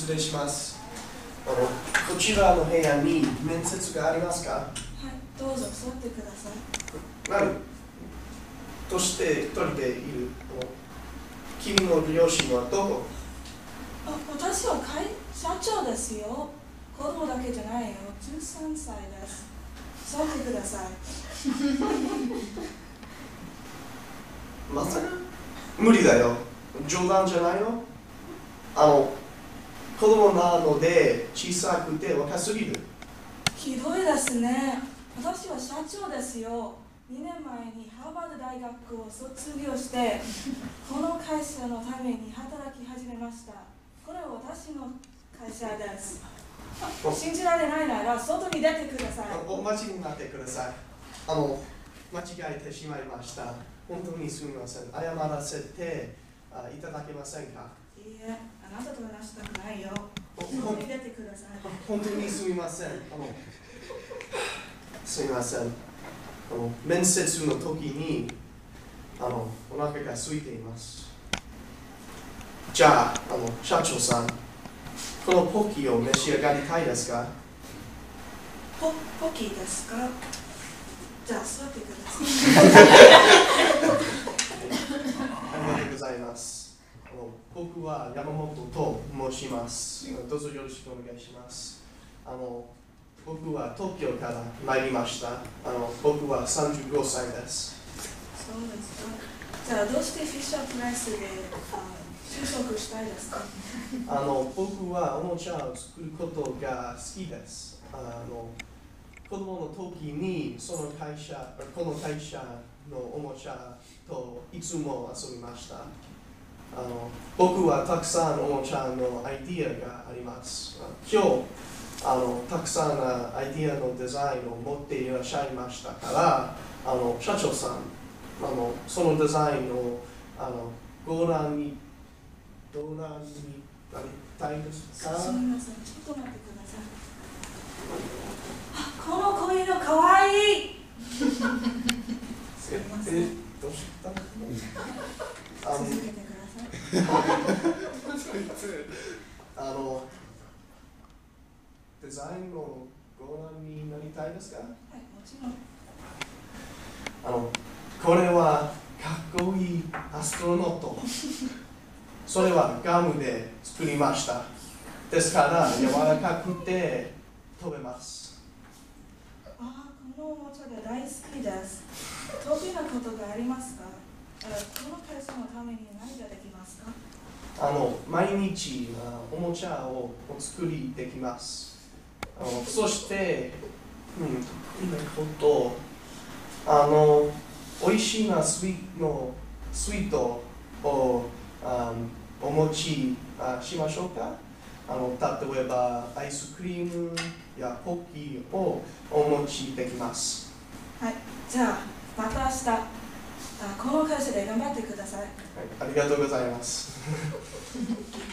失礼します。こちらの部屋に面接がありますか？はい、 どうぞ座ってください。 何として一人でいる君の両親はどこ？ 私は社長ですよ。子供だけじゃないよ。13歳です。座ってください。 まさか無理だよ。冗談じゃないよ。子供なので小さくて若すぎる。 ひどいですね。私は社長ですよ。2年前にハーバード大学を卒業してこの会社のために働き始めました。これは私の会社です。信じられないなら外に出てください。 お待ちになってください。間違えてしまいました。本当にすみません。謝らせていただけませんか？ いいえ、あなたと話したくないよ。外に出てください。 本当にすみません。すみません。面接の時にお腹が空いています。じゃあ、社長さん、このポッキーを召し上がりたいですか？ ポッキーですか？じゃあ座ってください。 ありがとうございます。僕は山本と申します。どうぞよろしくお願いします。僕は東京から参りました。僕は35歳です。 そうですか。じゃあどうしてフィッシャープライスで就職したいですか？ 僕はおもちゃを作ることが好きです。子供の時にこの会社のおもちゃといつも遊びました。僕はたくさんおもちゃのアイディアがあります。今日たくさんのアイディアのデザインを持っていらっしゃいましたから、社長さん、そのデザインをご覧になりたいですか？ すみません、ちょっと待ってください。この子犬かわいい。すみません。 どうしたの？ 続けてください。 デザインをご覧になりたいですか？ はい、もちろん。 これはかっこいいアストロノット。それはガムで作りました。ですから柔らかくて飛べます。 このおもちゃが大好きです。得意なことがありますか？この会社のために何ができますか？ 毎日おもちゃをお作りできます。そして、おいしいなスイートをお持ちしましょうか？例えばアイスクリームやポッキーをお持ちできます。 はい、じゃあまた明日この会社で頑張ってください。はい、 ありがとうございます。